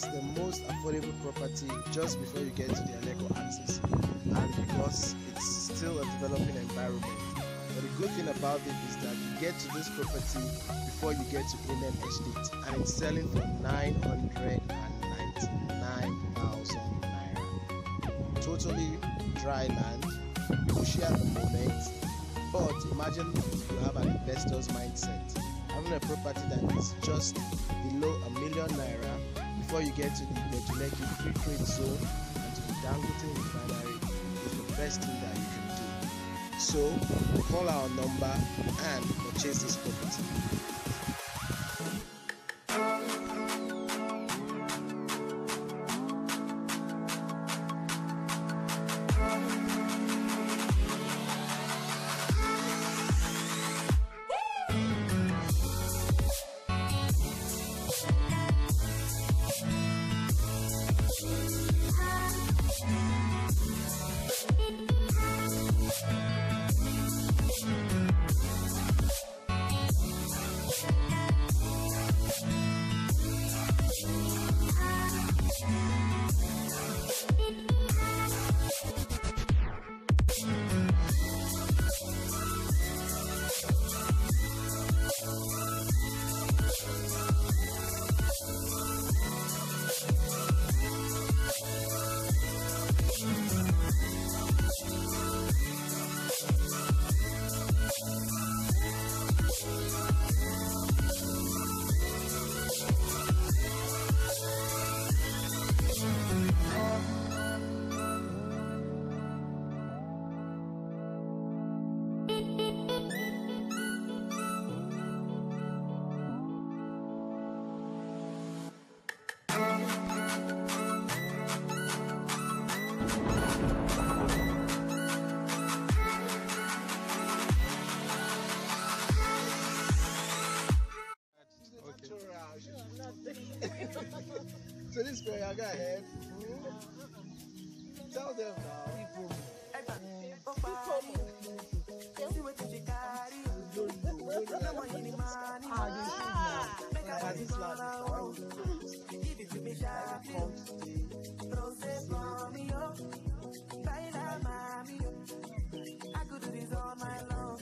it's the most affordable property just before you get to the Aleko axis, and because it's still a developing environment. But the good thing about it is that you get to this property before you get to Amen Estate, and it's selling for 999,000 naira. Totally dry land, bushy at the moment, but imagine if you have an investor's mindset, having a property that is just below ₦1 million before you get to the Ibejuleki Free Trade Zone and to the Dangote Refinery is the best thing that you can do. So call our number and purchase this property. So this is where I got ahead. Tell them now. I could do this all night long.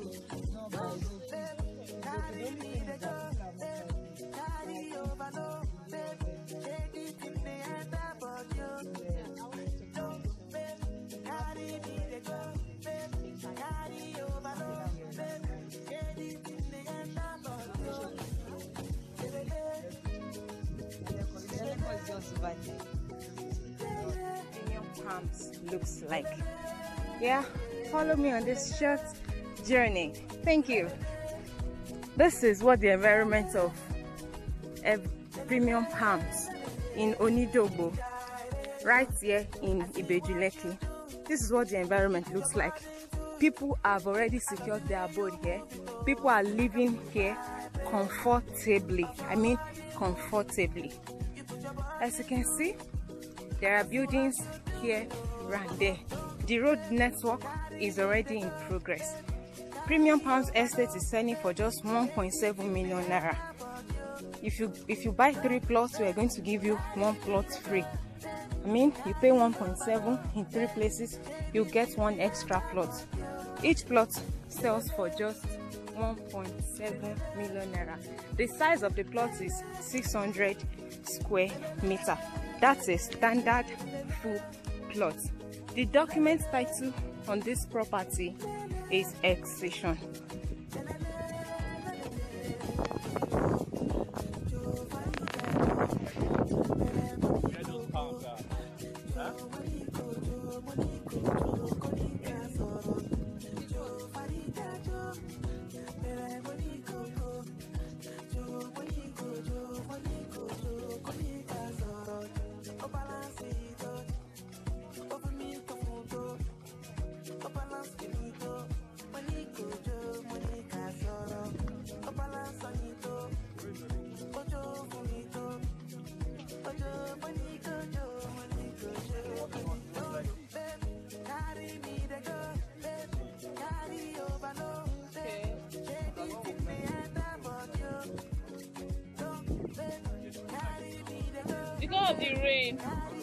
Premium Palms looks like. Yeah, follow me on this short journey. Thank you. This is what the environment of Premium Palms in Onidogbo, right here in Ibejuleki. This is what the environment looks like. People have already secured their abode here. People are living here comfortably. I mean comfortably. As you can see, there are buildings here right there. The road network is already in progress. Premium Palms Estate is selling for just 1.7 million naira. If you buy 3 plots, we are going to give you 1 plot free. I mean, you pay 1.7 in 3 places, you get 1 extra plot. Each plot sells for just 1.7 million naira. The size of the plot is 600 square meter. That's a standard full plot. The document title on this property is Accession. because of the rain.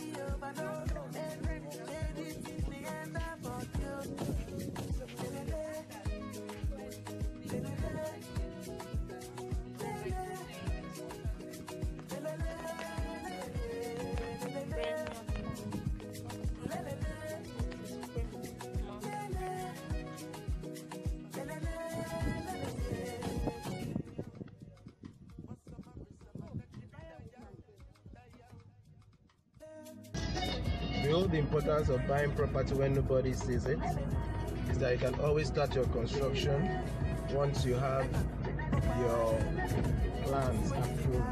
The importance of buying property when nobody sees it is that you can always start your construction once you have your plans approved.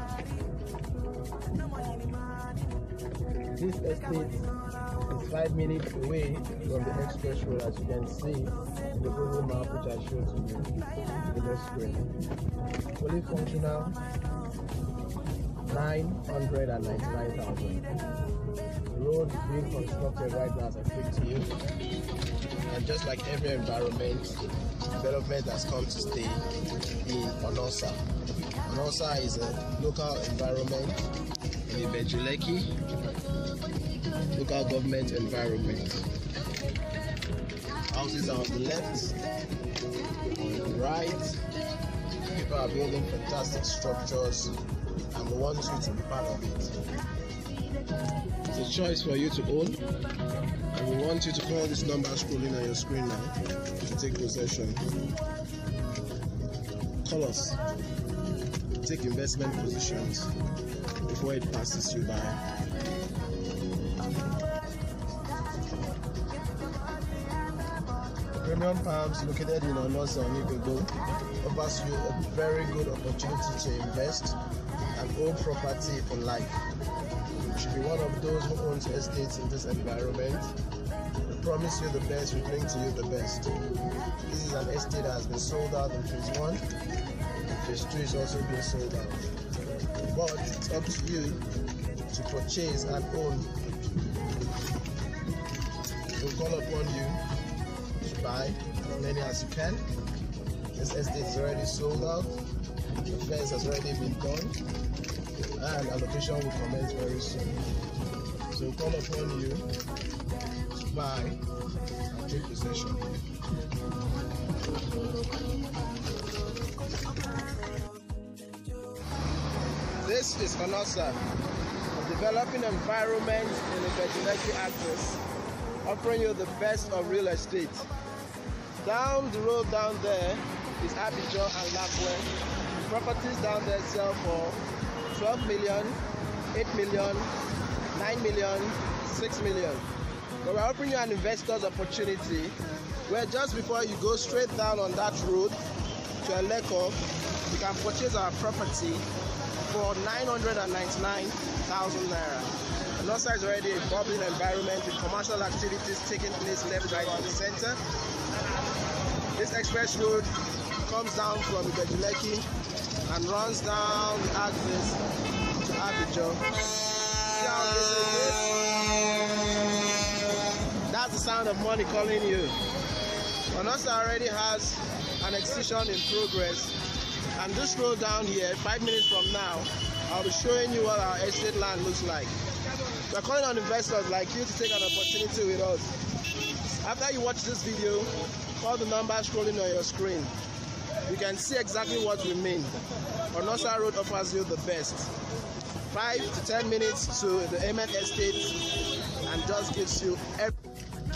This estate is 5 minutes away from the express road, as you can see in the Google map which I showed to you in the screen. Fully functional, 999,000. Road is being constructed right now as I speak to you, and just like every environment, development has come to stay in Onosa. Onosa is a local environment in Ibeju-Lekki, local government environment. Houses are on the left, on the right. People are building fantastic structures, and we want you to be part of it. It's a choice for you to own, and we want you to call this number scrolling on your screen now to take possession. Call us. Take investment positions before it passes you by. Premium Palms, located in Onosa, Onigogo, offers you a very good opportunity to invest and own property for life. You should be one of those who owns estates in this environment. We promise you the best, we bring to you the best. This is an estate that has been sold out in phase 1, and phase 2 is also being sold out. But it's up to you to purchase and own. We'll call upon you to buy as many as you can. This estate is already sold out, the fence has already been done, and allocation will commence very soon. So call upon you to buy and take possession. This is Onosa, a developing environment in the Ibeju-Lekki axis, offering you the best of real estate. Down the road down there is Abidjan and Lakwe. Properties down there sell for 12 million, 8 million, 9 million, 6 million. But we're offering you an investor's opportunity where just before you go straight down on that road to Eleko, you can purchase our property for 999,000 naira. Onosa is already a bubbling environment with commercial activities taking place left, right, and center. This express road comes down from Ibeju-Lekki and runs down the axis to Abidjan. See how busy it is? That's the sound of money calling you. Onosa already has an excision in progress, and this road down here, 5 minutes from now, I'll be showing you what our estate land looks like. We're calling on investors like you to take an opportunity with us. After you watch this video, call the number scrolling on your screen. You can see exactly what we mean. Onosa Road offers you the best. 5 to 10 minutes to the Amen Estate, and just gives you everything.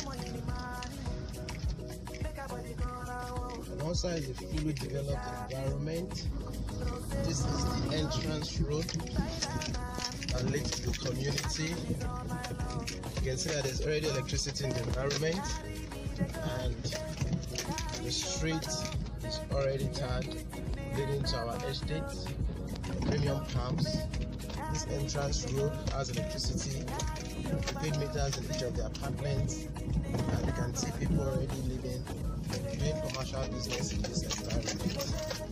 Onosa is a fully developed environment. This is the entrance road that leads to the community. You can see that there's already electricity in the environment, and the street is already tarred, leading to our estate, Premium Palms. This entrance road has electricity, paid meters in each of the apartments, and you can see people already living, doing commercial business in this environment.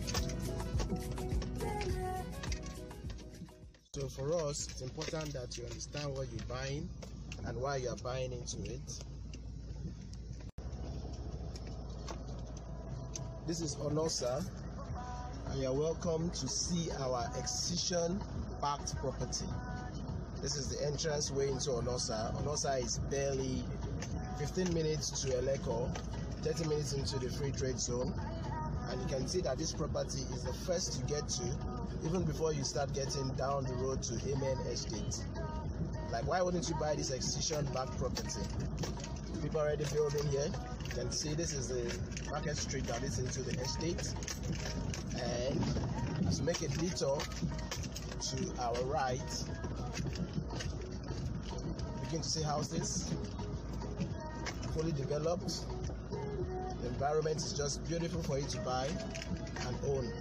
So for us, it's important that you understand what you're buying and why you are buying into it. This is Onosa, and you're welcome to see our excision-backed property. This is the entrance way into Onosa. Onosa is barely 15 minutes to Eleko, 30 minutes into the free trade zone. And you can see that this property is the first you get to, even before you start getting down the road to Amen Estate. Like, why wouldn't you buy this excision-backed property? People already building here. You can see this is the market street that leads into the estate. And as we make a detour to our right, begin to see houses, fully developed. The environment is just beautiful for you to buy and own.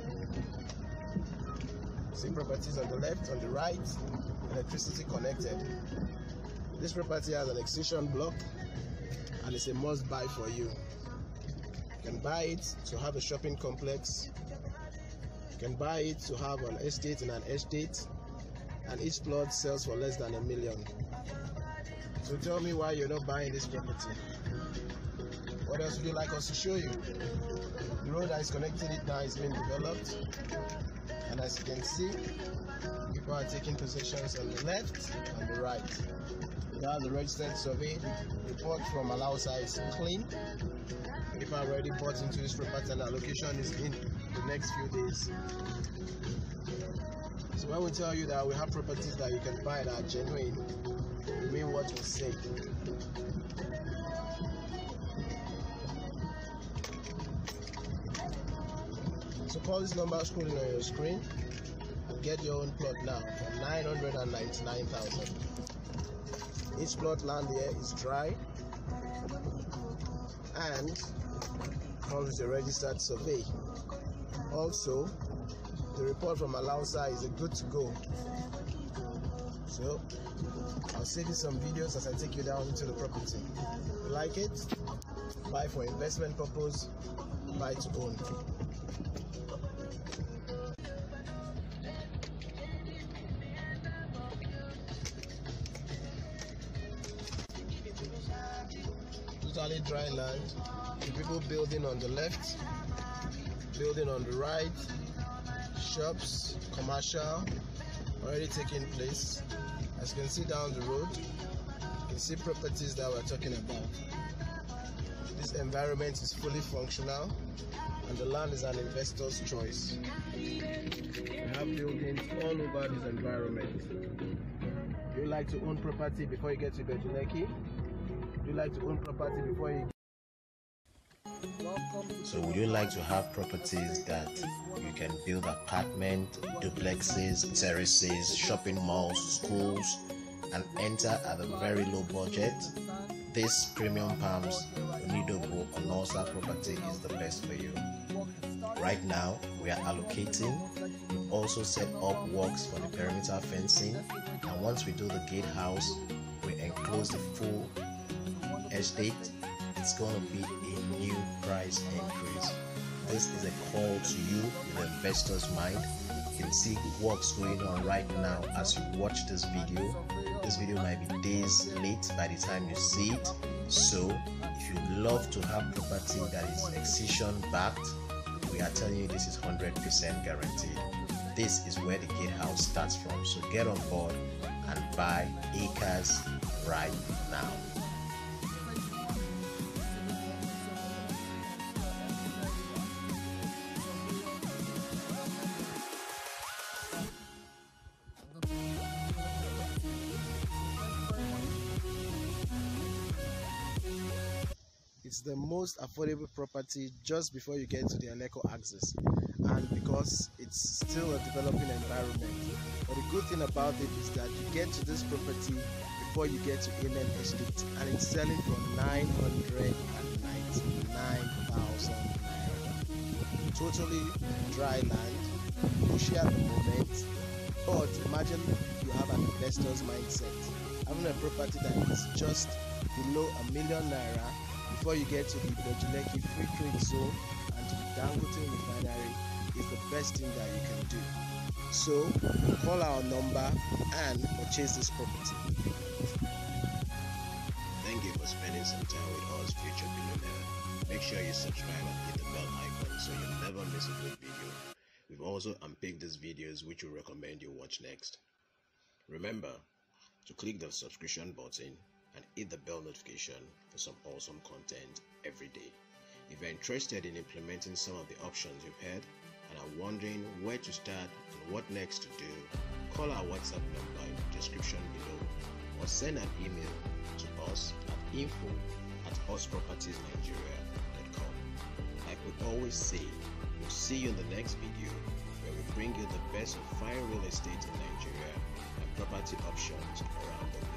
See properties on the left, on the right, electricity connected. This property has an excision block and it's a must buy for you. You can buy it to have a shopping complex. You can buy it to have an estate in an estate, and each plot sells for less than $1 million. So tell me why you're not buying this property. What else would you like us to show you? The road that is connecting it now is being developed, and as you can see, people are taking possessions on the left and the right. We have the registered survey. The report from Alausa is clean. People are already bought into this property and allocation is in the next few days. So when we tell you that we have properties that you can buy that are genuine, we mean what we say. So call this number scrolling on your screen and get your own plot now for 999,000. Each plot land here is dry and comes with a registered survey. Also, the report from Alausa is a good to go. So I'll save you some videos as I take you down into the property. If you like it, buy for investment purpose, buy to own. Totally dry land. The people building on the left, building on the right, shops, commercial already taking place. As you can see down the road, you can see properties that we're talking about. This environment is fully functional and the land is an investor's choice. We have buildings all over this environment. Do you like to own property before you get to Ibejuleki? Do you like to own property before you... So would you like to have properties that you can build apartments, duplexes, terraces, shopping malls, schools, and enter at a very low budget? This Premium Palms Onidogbo Onosa property is the best for you. Right now, we are allocating. We've also set up works for the perimeter fencing, and once we do the gatehouse, we enclose the full estate. It's going to be a new price increase. This is a call to you with an investor's mind. You can see works going on right now as you watch this video. This video might be days late by the time you see it. So if you love to have property that is excision backed, we are telling you this is 100% guaranteed. This is where the gatehouse starts from. So get on board and buy acres right now. It's the most affordable property just before you get to the Eleko axis, and because it's still a developing environment. But the good thing about it is that you get to this property before you get to Amen Estate, and it's selling for 999,000 naira. Totally dry land, bushy at the moment, but imagine you have an investor's mindset. Having a property that is just below $1 million naira before you get to the Ibejuleki free trade zone and to the Dangote refinery is the best thing that you can do. So call our number and purchase this property. Thank you for spending some time with us, Future Billionaire. Make sure you subscribe and hit the bell icon so you'll never miss a good video. We've also unpicked these videos which we recommend you watch next. Remember, to click the subscription button and hit the bell notification for some awesome content every day. If you're interested in implementing some of the options you've heard and are wondering where to start and what next to do, call our WhatsApp number in the description below or send an email to us at info@housepropertiesnigeria.com. Like we always say, we'll see you in the next video where we bring you the best of fine real estate in Nigeria and property options around the world.